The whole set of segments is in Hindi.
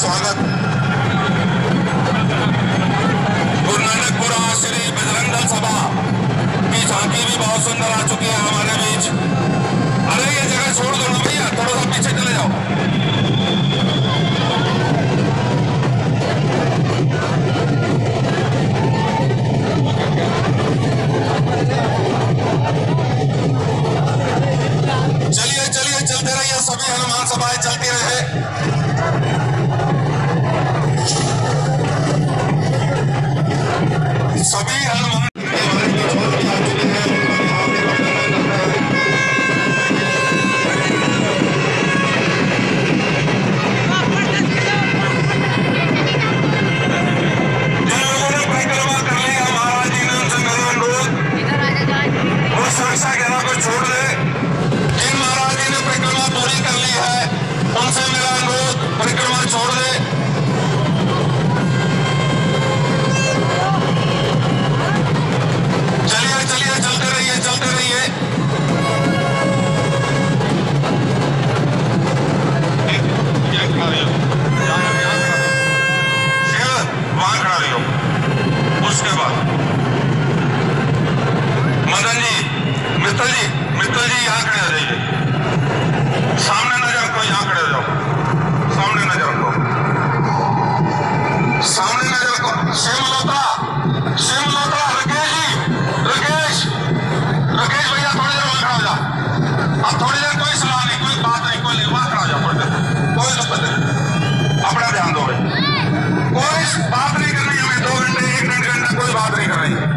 स्वागत। गुरु नानक पुरा श्री बजरंग दल सभा की झांकी भी बहुत सुंदर आ चुकी है हमारे बीच। अरे ये जगह छोड़ दो ना भैया, थोड़ा सा पीछे चले जाओ। चलिए चलिए चलते रहिए, सभी हनुमान सभाएं चलती रहे। सभी हनुमान सुरक्षा घेरा को छोड़ दे। जिन महाराज जी ने परिक्रमा पूरी कर ली है उनसे मेरा अनुरोध, परिक्रमा छोड़ दे। चलिए चलिए चलते रहिए, चलते रहिए। वहां खड़ा रही हो। उसके बाद मदन जी, मित्तल जी यहाँ खड़े हो जाइए। सामने नजर रखो, यहाँ खड़े हो जाओ। सामने नजर रखो, सामने नजर रखो। शिव मल्होत्रा, राकेश भैया थोड़ी देर वहां खड़ा हो जा। अब थोड़ी देर कोई सलाह नहीं, कोई बात नहीं, कोई वहां खड़ा हो जा। थोड़ी देर कोई दिक्कत नहीं, अपना ध्यान दो भाई। कोई बात नहीं करनी हमें, 2 घंटे 1 घंटा कोई बात नहीं करनी।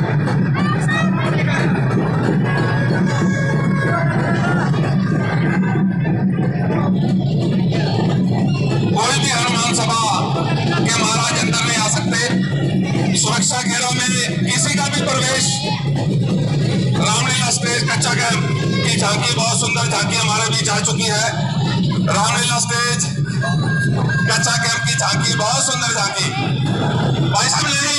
कोई भी हनुमान सभा के महाराज अंदर नहीं आ सकते। सुरक्षा घेरों में किसी का भी प्रवेश। रामलीला स्टेज कच्चा कैंप की झांकी, बहुत सुंदर झांकी हमारे बीच आ चुकी है। रामलीला स्टेज कच्चा कैंप की झांकी, बहुत सुंदर झांकी। भाई साहब